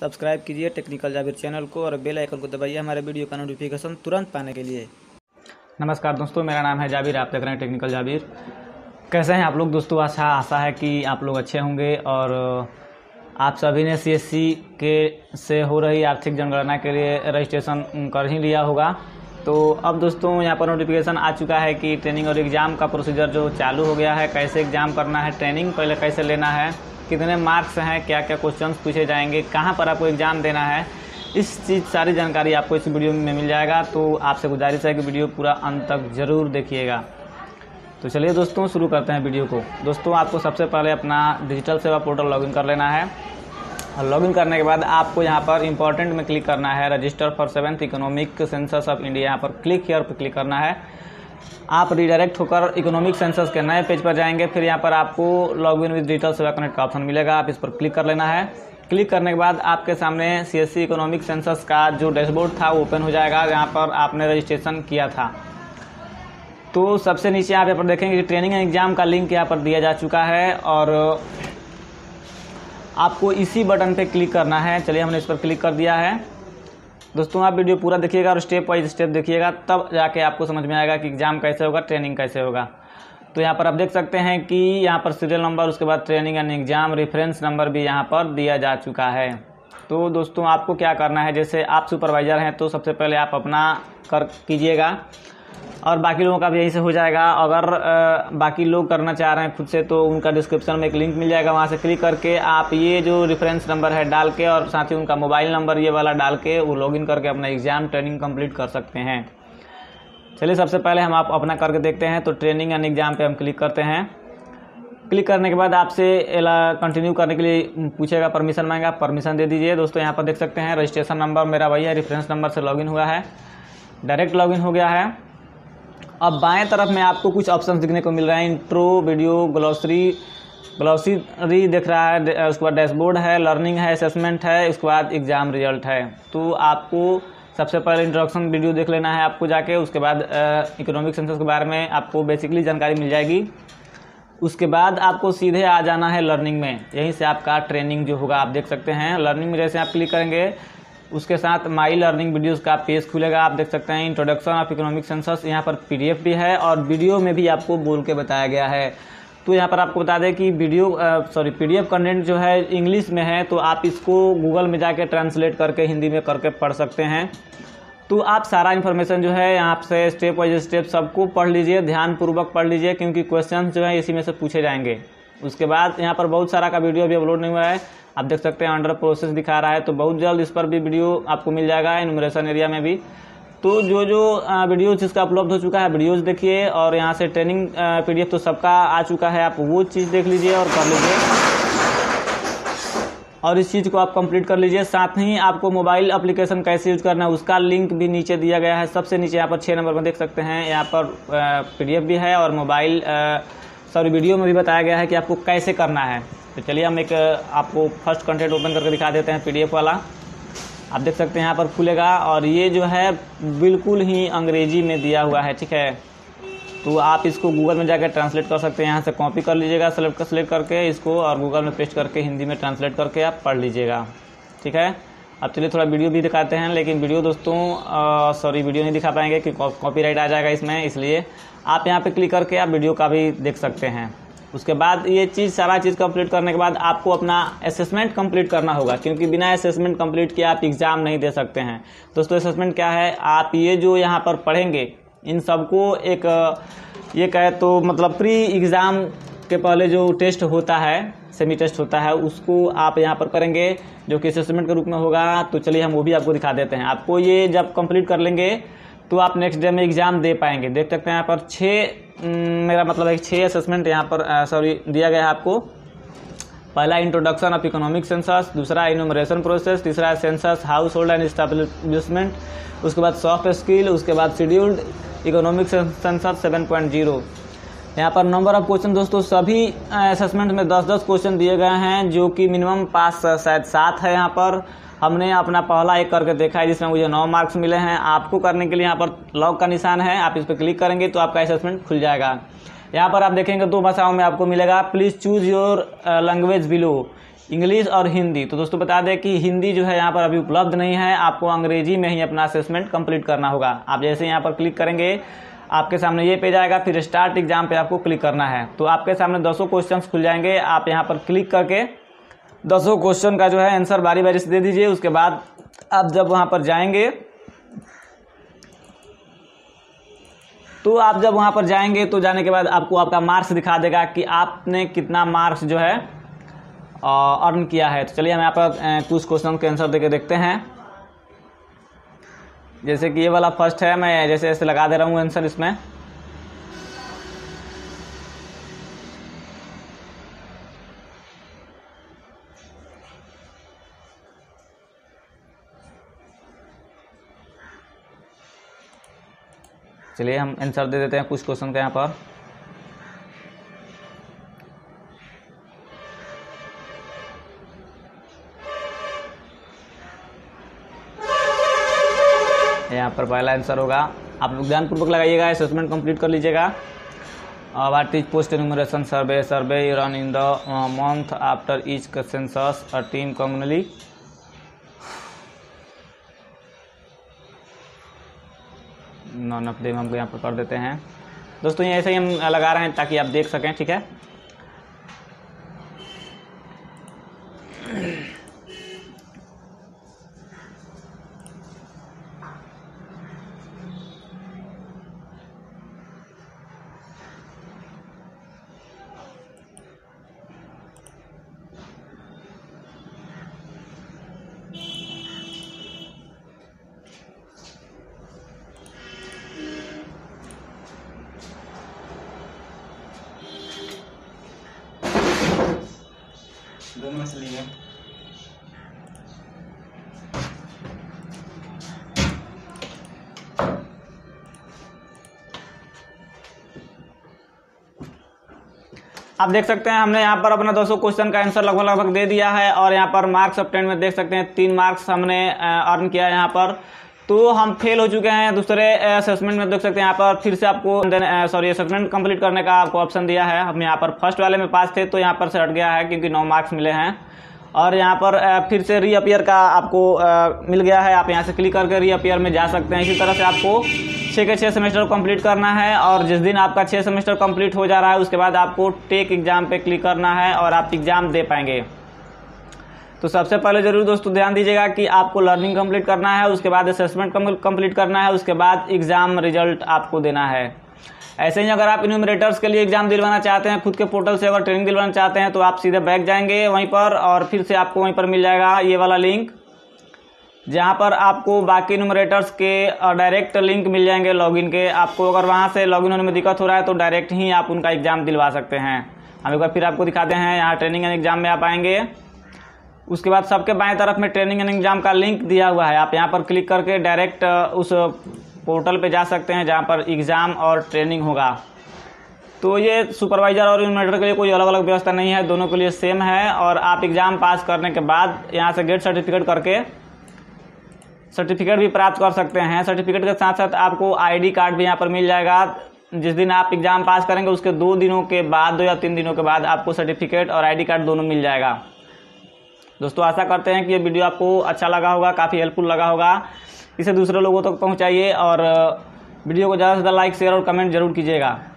Subscribe कीजिए technical Jabir channel को और बेल आइकन को दबाइए हमारे वीडियो का नोटिफिकेशन तुरंत पाने के लिए। नमस्कार दोस्तों, मेरा नाम है जाबिर, आप देख रहे हैं टेक्निकल जाबिर। कैसे हैं आप लोग दोस्तों? आशा है कि आप लोग अच्छे होंगे और आप सभी ने CSC के से हो रही आर्थिक जनगणना के लिए रजिस्ट्रेशन कर ही लिया होगा। तो अब दोस्तों यहाँ पर नोटिफिकेशन आ चुका है कि ट्रेनिंग और एग्ज़ाम का प्रोसीजर जो चालू हो गया है, कैसे एग्ज़ाम करना है, ट्रेनिंग पहले कैसे लेना है, कितने मार्क्स हैं, क्या क्या क्वेश्चंस पूछे जाएंगे, कहाँ पर आपको एग्ज़ाम देना है, इस चीज़ सारी जानकारी आपको इस वीडियो में मिल जाएगा। तो आपसे गुजारिश है कि वीडियो पूरा अंत तक ज़रूर देखिएगा। तो चलिए दोस्तों शुरू करते हैं वीडियो को। दोस्तों आपको सबसे पहले अपना डिजिटल सेवा पोर्टल लॉगिन कर लेना है और लॉगिन करने के बाद आपको यहाँ पर इम्पोर्टेंट में क्लिक करना है, register for 7th economic census of India. यहाँ पर क्लिक हियर पर क्लिक करना है। आप रिडायरेक्ट होकर इकोनॉमिक सेंसस के नए पेज पर जाएंगे। फिर यहाँ पर आपको login with digital Seva connect का ऑप्शन मिलेगा, आप इस पर क्लिक कर लेना है। क्लिक करने के बाद आपके सामने CSC इकोनॉमिक सेंसस का जो डैशबोर्ड था वो ओपन हो जाएगा, जहाँ पर आपने रजिस्ट्रेशन किया था। तो सबसे नीचे आप यहाँ पर देखेंगे कि ट्रेनिंग एग्जाम का लिंक यहाँ पर दिया जा चुका है और आपको इसी बटन पे क्लिक करना है। चलिए हमने इस पर क्लिक कर दिया है। दोस्तों आप वीडियो पूरा देखिएगा और स्टेप वाइज स्टेप देखिएगा, तब जाके आपको समझ में आएगा कि एग्जाम कैसे होगा, ट्रेनिंग कैसे होगा। तो यहाँ पर आप देख सकते हैं कि यहाँ पर सीरियल नंबर, उसके बाद training and exam reference number भी यहाँ पर दिया जा चुका है। तो दोस्तों आपको क्या करना है, जैसे आप सुपरवाइज़र हैं तो सबसे पहले आप अपना कीजिएगा और बाकी लोगों का भी यहीं से हो जाएगा। अगर बाकी लोग करना चाह रहे हैं खुद से तो उनका डिस्क्रिप्शन में एक लिंक मिल जाएगा, वहाँ से क्लिक करके आप ये जो रेफरेंस नंबर है डाल के और साथ ही उनका मोबाइल नंबर ये वाला डाल के वो लॉगिन करके अपना एग्ज़ाम ट्रेनिंग कंप्लीट कर सकते हैं। चलिए सबसे पहले हम आप अपना करके देखते हैं। तो ट्रेनिंग एंड एग्ज़ाम पे हम क्लिक करते हैं। क्लिक करने के बाद आपसे कंटिन्यू करने के लिए पूछेगा, परमिशन मांगेगा, परमिशन दे दीजिए। दोस्तों यहाँ पर देख सकते हैं रजिस्ट्रेशन नंबर मेरा वही है, रेफरेंस नंबर से लॉगिन हुआ है, डायरेक्ट लॉगिन हो गया है। अब बाएं तरफ में आपको कुछ ऑप्शन दिखने को मिल रहे हैं, इंट्रो, वीडियो, ग्लॉसरी दिख रहा है, उसके बाद डैशबोर्ड है, लर्निंग है, असेसमेंट है, उसके बाद एग्ज़ाम रिजल्ट है। तो आपको सबसे पहले इंट्रोडक्शन वीडियो देख लेना है आपको जाके, उसके बाद इकोनॉमिक सेंसस के बारे में आपको बेसिकली जानकारी मिल जाएगी। उसके बाद आपको सीधे आ जाना है लर्निंग में, यहीं से आपका ट्रेनिंग जो होगा आप देख सकते हैं। लर्निंग में जैसे आप क्लिक करेंगे उसके साथ माई लर्निंग वीडियोस का पेज खुलेगा, आप देख सकते हैं इंट्रोडक्शन ऑफ इकोनॉमिक सेंसस। यहाँ पर PDF भी है और वीडियो में भी आपको बोल के बताया गया है। तो यहाँ पर आपको बता दें कि PDF कंटेंट जो है इंग्लिश में है, तो आप इसको गूगल में जाके ट्रांसलेट करके हिंदी में करके पढ़ सकते हैं। तो आप सारा इन्फॉर्मेशन जो है यहाँ से स्टेप वाइज स्टेप सबको पढ़ लीजिए, ध्यानपूर्वक पढ़ लीजिए, क्योंकि क्वेश्चन जो है इसी में से पूछे जाएंगे। उसके बाद यहाँ पर बहुत सारा का वीडियो अभी अपलोड नहीं हुआ है, आप देख सकते हैं अंडर प्रोसेस दिखा रहा है, तो बहुत जल्द इस पर भी वीडियो आपको मिल जाएगा, इन्यूमरेशन एरिया में भी। तो जो वीडियो जिसका अपलोड हो चुका है वीडियोज़ देखिए, और यहाँ से ट्रेनिंग PDF तो सबका आ चुका है, आप वो चीज़ देख लीजिए और कर लीजिए और इस चीज़ को आप कंप्लीट कर लीजिए। साथ ही आपको मोबाइल एप्लीकेशन कैसे यूज करना है उसका लिंक भी नीचे दिया गया है। सबसे नीचे यहाँ पर 6 नंबर में देख सकते हैं, यहाँ पर PDF भी है और वीडियो में भी बताया गया है कि आपको कैसे करना है। तो चलिए हम एक आपको फर्स्ट कंटेंट ओपन करके दिखा देते हैं, PDF वाला। आप देख सकते हैं यहाँ पर खुलेगा और ये जो है बिल्कुल ही अंग्रेजी में दिया हुआ है, ठीक है। तो आप इसको गूगल में जाकर ट्रांसलेट कर सकते हैं, यहाँ से कॉपी कर लीजिएगा सेलेक्ट करके इसको और गूगल में पेस्ट करके हिंदी में ट्रांसलेट करके आप पढ़ लीजिएगा, ठीक है। अब चलिए थोड़ा वीडियो भी दिखाते हैं, लेकिन वीडियो दोस्तों वीडियो नहीं दिखा पाएंगे कि कॉपीराइट आ जाएगा इसमें, इसलिए आप यहाँ पे क्लिक करके आप वीडियो का भी देख सकते हैं। उसके बाद ये सारा चीज़ कंप्लीट करने के बाद आपको अपना असेसमेंट कंप्लीट करना होगा, क्योंकि बिना असेसमेंट कंप्लीट किए आप एग्ज़ाम नहीं दे सकते हैं। दोस्तों असेसमेंट क्या है, आप ये जो यहाँ पर पढ़ेंगे इन सबको एक ये कहे तो मतलब प्री एग्ज़ाम के पहले जो टेस्ट होता है, सेमी टेस्ट होता है, उसको आप यहाँ पर करेंगे, जो कि असेसमेंट के रूप में होगा। तो चलिए हम वो भी आपको दिखा देते हैं। आपको ये जब कंप्लीट कर लेंगे तो आप नेक्स्ट डे में एग्ज़ाम दे पाएंगे। देख सकते हैं यहाँ पर 6 असेसमेंट यहाँ पर दिया गया है आपको। पहला इंट्रोडक्शन ऑफ इकोनॉमिक सेंसस, दूसरा इन्यूमरेशन प्रोसेस, तीसरा census household and establishment, उसके बाद सॉफ्ट स्किल, उसके बाद शेड्यूल्ड इकोनॉमिक सेंसस 7.0। यहाँ पर नंबर ऑफ क्वेश्चन दोस्तों सभी असेसमेंट में 10-10 क्वेश्चन दिए गए हैं, जो कि मिनिमम पास शायद 7 है। यहाँ पर हमने अपना पहला एक करके देखा है जिसमें मुझे 9 मार्क्स मिले हैं। आपको करने के लिए यहाँ पर लॉग का निशान है, आप इस पर क्लिक करेंगे तो आपका असेसमेंट खुल जाएगा। यहाँ पर आप देखेंगे 2 भाषाओं में आपको मिलेगा, please choose your language below. English और हिंदी। तो दोस्तों बता दें कि हिंदी जो है यहाँ पर अभी उपलब्ध नहीं है, आपको अंग्रेजी में ही अपना असेसमेंट कंप्लीट करना होगा। आप जैसे यहाँ पर क्लिक करेंगे आपके सामने ये पेज आएगा, फिर स्टार्ट एग्जाम पे आपको क्लिक करना है। तो आपके सामने 200 क्वेश्चंस खुल जाएंगे। आप यहाँ पर क्लिक करके 200 क्वेश्चन का जो है आंसर बारी बारी से दे दीजिए। उसके बाद आप जब वहाँ पर जाएंगे तो जाने के बाद आपको आपका मार्क्स दिखा देगा कि आपने कितना मार्क्स जो है अर्न किया है। तो चलिए हम यहाँ पर कुछ क्वेश्चन के आंसर देके देखते हैं। जैसे कि ये वाला फर्स्ट है, मैं जैसे ऐसे लगा दे रहा हूँ आंसर इसमें। चलिए हम आंसर दे देते हैं कुछ क्वेश्चन का यहाँ पर। यहाँ पर पहला आंसर होगा, आप लोग ध्यानपूर्वक लगाइएगा, असेसमेंट कंप्लीट कर लीजिएगा। What is post enumeration survey run in the month after each census a team commonly. None of them हमको यहाँ पर कर देते हैं। दोस्तों ये ऐसे ही हम लगा रहे हैं ताकि आप देख सकें, ठीक है। दोनों से लिए आप देख सकते हैं हमने यहाँ पर अपना 200 क्वेश्चन का आंसर लगभग दे दिया है। और यहाँ पर मार्क्स ऑब्टेन में देख सकते हैं 3 मार्क्स हमने अर्न किया है यहाँ पर। तो हम फेल हो चुके हैं। दूसरे असेसमेंट में देख सकते हैं यहाँ पर फिर से आपको असेसमेंट कंप्लीट करने का आपको ऑप्शन दिया है। हम यहाँ पर फर्स्ट वाले में पास थे तो यहाँ पर से हट गया है क्योंकि 9 मार्क्स मिले हैं। और यहाँ पर फिर से रीअपियर का आपको मिल गया है। आप यहाँ से क्लिक करके रीअपियर में जा सकते हैं। इसी तरह से आपको 6 के 6 सेमेस्टर कंप्लीट करना है। और जिस दिन आपका 6 सेमेस्टर कंप्लीट हो जा रहा है उसके बाद आपको टेक एग्जाम पे क्लिक करना है और आप एग्जाम दे पाएंगे। तो सबसे पहले जरूर दोस्तों ध्यान दीजिएगा कि आपको लर्निंग कंप्लीट करना है, उसके बाद असेसमेंट कंप्लीट करना है, उसके बाद एग्जाम रिजल्ट आपको देना है। ऐसे ही अगर आप इन्यूमरेटर्स के लिए एग्जाम दिलवाना चाहते हैं, खुद के पोर्टल से अगर ट्रेनिंग दिलवाना चाहते हैं तो आप सीधे बैक जाएंगे वहीं पर और फिर से आपको वहीं पर मिल जाएगा ये वाला लिंक, जहां पर आपको बाकी इन्यूमरेटर्स के डायरेक्ट लिंक मिल जाएंगे लॉगिन के। आपको अगर वहां से लॉगिन होने में दिक्कत हो रहा है तो डायरेक्ट ही आप उनका एग्जाम दिलवा सकते हैं। हम एक बार फिर आपको दिखाते हैं। यहाँ ट्रेनिंग एंड एग्जाम में आप आएंगे, उसके बाद सबके बाएं तरफ में ट्रेनिंग एंड एग्जाम का लिंक दिया हुआ है। आप यहाँ पर क्लिक करके डायरेक्ट उस पोर्टल पे जा सकते हैं जहाँ पर एग्ज़ाम और ट्रेनिंग होगा। तो ये सुपरवाइजर और इन्यूमरेटर के लिए कोई अलग अलग व्यवस्था नहीं है, दोनों के लिए सेम है। और आप एग्ज़ाम पास करने के बाद यहाँ से गेट सर्टिफिकेट करके सर्टिफिकेट भी प्राप्त कर सकते हैं। सर्टिफिकेट के साथ साथ आपको ID कार्ड भी यहाँ पर मिल जाएगा। जिस दिन आप एग्ज़ाम पास करेंगे उसके 2 दिनों के बाद 2 या 3 दिनों के बाद आपको सर्टिफिकेट और ID कार्ड दोनों मिल जाएगा। दोस्तों आशा करते हैं कि ये वीडियो आपको अच्छा लगा होगा, काफ़ी हेल्पफुल लगा होगा। इसे दूसरे लोगों तक पहुंचाइए और वीडियो को ज़्यादा से ज़्यादा लाइक शेयर और कमेंट जरूर कीजिएगा।